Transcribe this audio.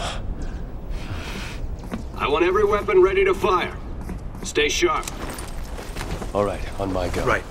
I want every weapon ready to fire. Stay sharp. All right, on my go. Right.